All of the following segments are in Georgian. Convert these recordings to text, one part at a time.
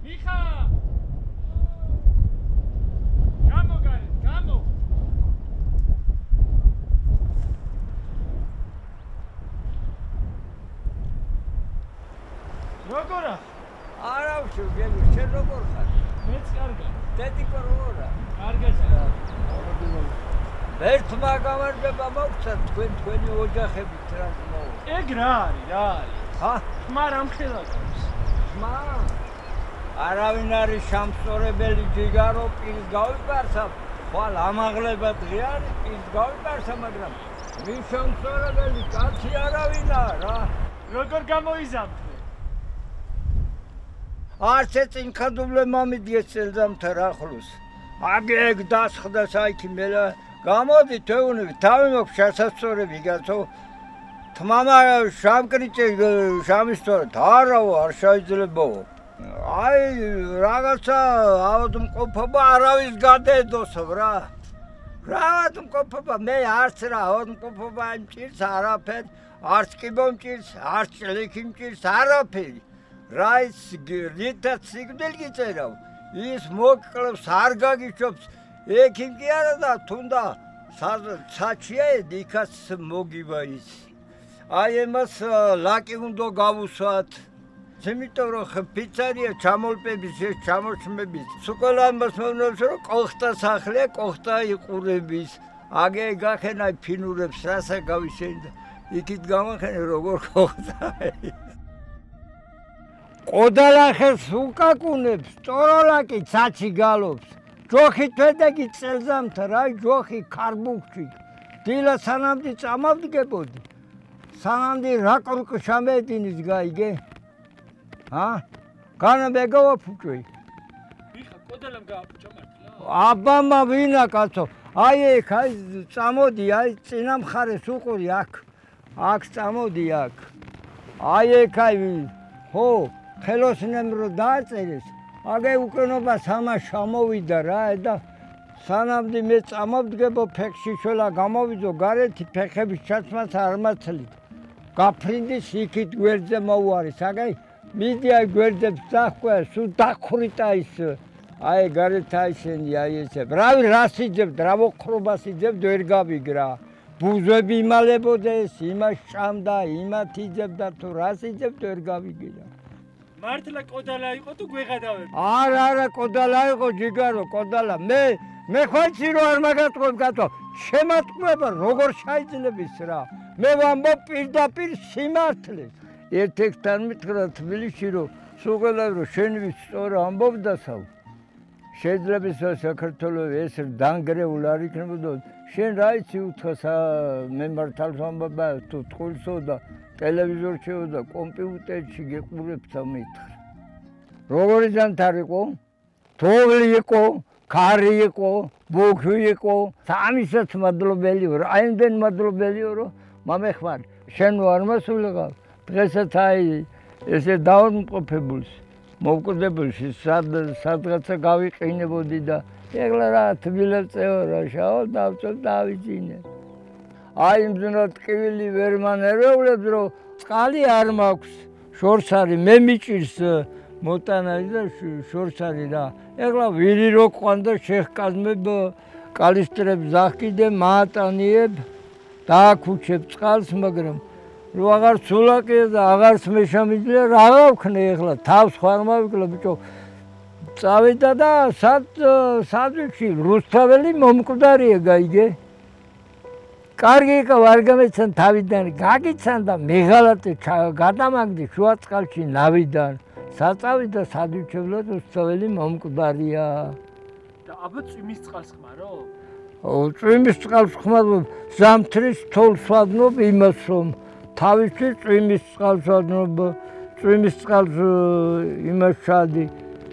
მიხა გამოგარი გამო როგორა არა ვშო გები შენ როგორ ხარ მეც კარგა დედიკო როგორა კარგაცა ერთმა გამარჯვება მოგცა თქვენი ოჯახებით რა მოვა ეგ რა არის ჰა ხმა რამ ხელაკავს ხმა არავინ არის შამსწორებელი ჯიგარო პირს გავიპარსა ხვალ ამაღლება დღე არის პირს გავიპარსა მაგრამ მის შამსწორებელი კაცი არავინაა რა როგორ გამოიზამთრე არც წინხადублე მომიდგეს წელზამთა რახლოს აგე ეგ დასხდა საიქი მელა გამოდი თეუნები თავი მოქვს შესასწორები გაცო თმამა შამკრიჭე შამისწორე დაარავო არ შეიძლებაო აი რაღაცა ავადმყოფობა არავის გადაედოსო რა ავადმყოფობა მე არც რა ავადმყოფობა მჭირს არაფერ არც კი მომჭირს არც ჭლიქი მჭირს არაფერი რა ის რითაც სიკვდილ გიწერავ ის მოკლებს არ გაგიჩობს ექიმ კი არა და თუნდა საჩია იქაც მოგივა ის აი εμას ლაკი უნდა გავუსვათ იმიტომ რომ პიცარია ჩამოლპების ეს ჩამოშმების სულ ამას მომნობს რომ კოხტა სახლია კოხტა იყურების აგე გახენა ფინურებს რასა გავიშენ და იქით გამახენ როგორ კოხტა ყოდალახეს უკაკუნებს ტოროლაკი ცაცი გალობს ჯოხი თვედეგი წელზამთა რა ჯოხი ქარბუქში დილა სანამდი წამავდგებოდი სანამდი რაკრუკ შამედინის გაიგე ჰა განა ბეგავა ფუჭვი მიხა კოდალამ გააფუჭა მართლა აბამა ვინა კაცო აი ეგ აი წამოდი აი წინა მხარეს უყური აქ წამოდი აქ აი ეგ აი ხო ხელოსნემ რო დააწერეს აგე უკენობა სამა შემოვიდა რა და სანამდი მე წამოვდგებო ფეხში შველა გამოვიდო გარეთი ფეხების ჩაცმას არ მაცლით გაფრინდის იქით გვერდზე მოუარის აგე მიდი აი გვერდებს დახვე სულ დახვრიტა ის აი გარეთ აიშენი აი ესე რავი რას იძებთ რა მოხრობას იძებთ ვერ გავიგრა ბუზები იმალებოდეს იმას ჭამდა იმათ იძებდა თუ რას იძებთ ვერ გავიგრა მართლა კოდალა იყო თუ გვეღადავებ არა კოდალა იყო ჯიგარო კოდალა მე ხვალში რო არ მაგატყობ კაცო შემატყუება როგორ შეიძლება რა მე ვამბობ პირდაპირ სიმართლეს ერთ-ერთთან მითხრა თბილისში რომ სუღელავ რომ შენ ვის სწორ ამბობდასავ შეიძლება საქართველოს ეს დანგრეულ არ იქნებოდა შენ რა იცი უთხრას მე მართალს ვამბობა თუ ტყულსო და ტელევიზორშიო და კომპიუტერში გეყურებსა მითხრა როგორი ზანთარ იყო თოვლი იყო ქარი იყო ბოქვი იყო სამისაც მადლობელიო რა აიმდენ მადლობელიო რომ მამეხმარ შენ ვარ მასულიყავ დღესაც აი ესე დაუნყოფებულს მოვკვდებულში სადღაცა გავიყინებოდი და ეგლა რა თბილებს წეო რა შაო დავწევ დავიძინე აი მზნად ტკივილი ვერ მანერევლებს რომ წყალი არ მაქვს შორს არის მე მიჭირს მოტანარი და შორს არის რა ეგლა ვირი რო ყვანდა შეხკაზმებ კალისტრებს ზახკიდე მაატანიებ დააქუჩებ წყალს მაგრამ რო აღარ სულაკია და აღარც მე შემიძლია რა გავქნე ეხლა თავს ხარ მოვიკლო ბიჭო წავიდა და სადვიქში რუსთაველი მომკვდარია გაიგე კარგი იყო არ გამეცან თავიდან გაგიცან და მეღალატე გადამაგდი შუა წყალში ნავიდან საწავიდა სადვიჩებლად რუსთაველი მომკვდარია და აბა წვიმის წყალს ხმარო წვიმის წყალს ხმარ ზამთრის თოლს ვადნობ იმას რომ თავისი წვიმის წყალს ვადნობ წვიმის წყალს იმას ჩადი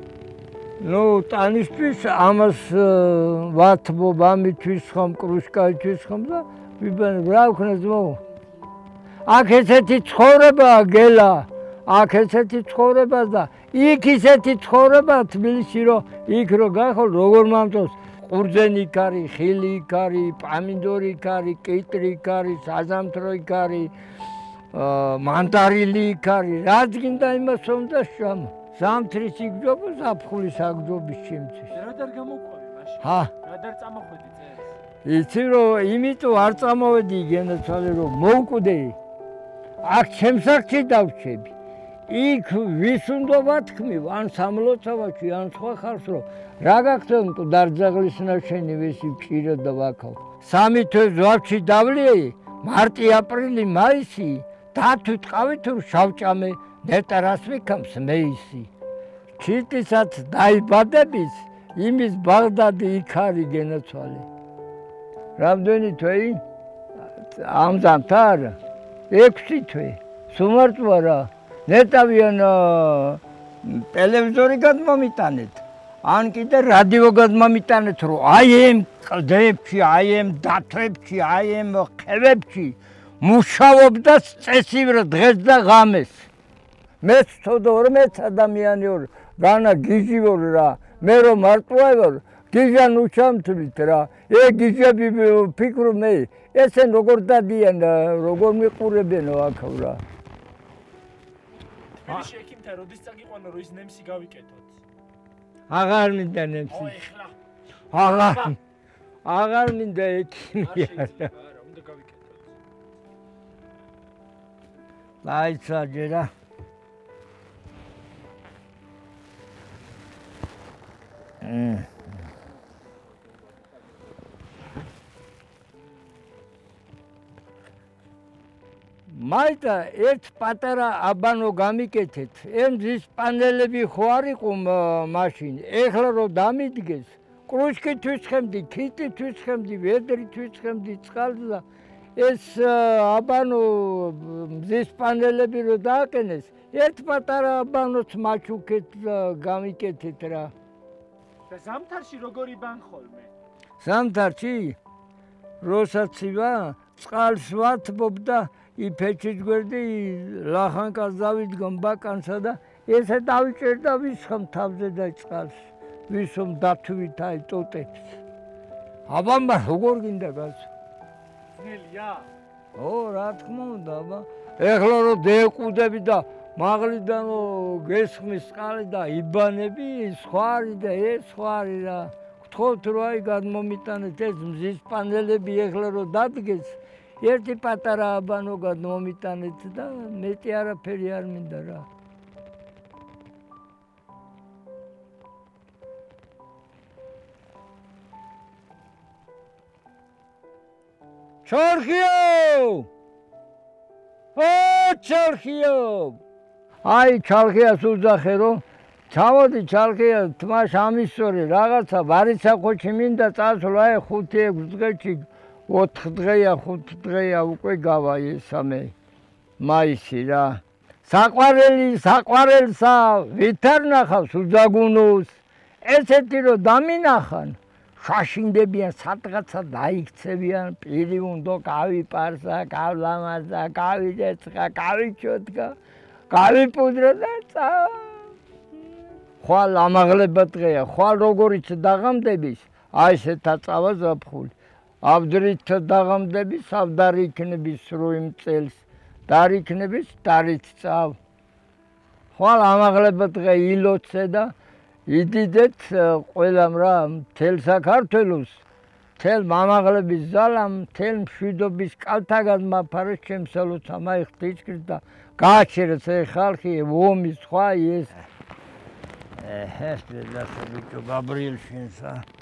ნუ ტანისთვის ამას ვათბობ ამითვის ხომ კრუშკაითვის ხომ და ვიბენ რა ვქნა ძმო აქ ესეთი ცხოვრებაა გელა აქ ესეთი ცხოვრება და იქ ისეთი ცხოვრება თბილისში რომ იქ რო გახო როგორ მამწონს ყურძენი იქ არის ხილი იქ არის პამინდორი იქ არის კიტრი იქ არის საზამთრო იქ არის მანდარილი იქ არის რაც გინდა იმას უნდა შამ ზამთრის იგჯობა, ზაფხულის აგჯობის ჩემთვის. რა დარ გამოყვავი მაშინ? ჰა, რა დარ წამოხვედი წერს? იცი რომ იმიტომ არ წამოვედი გენაცვალე რომ მოვკვდე. აქ ჩემს აქში დავრჩები. იქ ვის უნდა ვათქმევ, ან სამლოცავაში, ან სხვა ხალხს რომ რა გაქცევ მკვდარძაღლის ნაშენი ვესი ვჭირა და ვაქავ. 3 თვეს ვარჩი დავლი, მარტი, აპრილი, მაისი, დათვი ტყავი თუ შავჭამე ნეტარას ვიქამს მეისი. ჩიტისაც დაიბადების, იმის ბაღდადი იქ არის გენაცვალე. რამდენი თვეი? ამზამთ არა? 6 თვე. სუმარტვა რა. ნეტავიან ტელევიზორი გადმომიტანეთ. ან კიდე რადიო გადმომიტანეთ, რომ აი ამ კლდეებში, აი ამ დათვებში, აი ამ ხევებში მუშაობდა წესივრად დღეს და ღამეს. მეც თოდო 12 ადამიანი ვარ, განა გიჟი ვარ რა. მე რომ მარტოა ვარ, გიჟან უჩამთვლით რა. გიჟები ფიქრობ მე, ესენ როგორ დადიან, როგორ მიყურებენ აქ რა. თბილისში ექიმთან როდის წაგიყვანა რომ ის ნემსი გავიკეთოთ? აღარ მინდა ნემსი. ეხლა. აღარ მინდა ექიმი. არა, უნდა გავიკეთოთ. ლაიცა ჯერა. მაიტა ერთ პატარა აბანო გამიკეთეთ. ემზის პანელები ხო არ იყო მაშინ. ეხლა რომ დამიდგეს, კრუშკი თვისხემდი, ქიტი თვისხემდი, ვედრი თვისხემდი წყალს და ეს აბანო მზის პანელები რომ დააკენეს, ერთ პატარა აბანოც მაჩუქეთ და გამიკეთეთ რა. და ზამთარში როგორი ბან ხოლმე? ზამთარში როსაც ივა, წყალს ვათბობ და იფეჩით გვერდი ლახანკას დავიდგომ ბაკანსა და ესე დავიჭერ და ვისხამ თავზე და წყალს. ვისომ დათვით აი ტოტებს. აბა როგორ გინდა გასო? ძნელია? ო, რა თქმა უნდა, აბა. ეხლა რომ დეკვდები და მაღლიდან გესხმის წყალი და იბანები, სხვა არის და ეს სხვა არის რა. გთხოვთ რომ აი გადმომიტანეთ ეს მზის პანელები ეხლა რომ დადგეს, ერთი პატარა აბანო გადმომიტანეთ და მეტი არაფერი არ მინდა რა. ჩორხიო! ო, ჩორხიო! აი, ჩალხიას უძახე რომ ჩამოდი ჩალხია, თმაშ ამისწორი რაღაცა ვარიცახოჩი მინდა წასვლა, აი 5-6 დღეში 4 დღეა, 5 დღეა უკვე გავა ესამე მაისი რა. საყვარელსა ვით არ ნახავს უძაგუნოს. ესეთი რომ დამინახან, შაშინდებიან, სადღაცა დაიქცევიან, პირი უნდა გავიპარსა, გავლამაზა, გავიძეცხა, გავიჩოდგა, გავიპუდრა და ხვალ ამაღლება დღეა, ხვალ როგორიც დაღამდების, აი ესეთა წავა ზაფხული. აბდრით დაღამდების, აბდარი იქნების სროიმ წელს, დარი იქნების, დარით წავ. ხვალ ამაღლება დღე ილოცე და იდიდეთ ყველამ რა, მთელ საქართველოს, მთელ მამაღლების ზალამ, მთელ მშვიდობის კალთაგან მაფარეს ჩემსალოცა მაი ხტიჭკრით და გააჩერეს ხალხი, ომის სხვა ეს. ეს და ბიჭო გაბრიელ შენსა.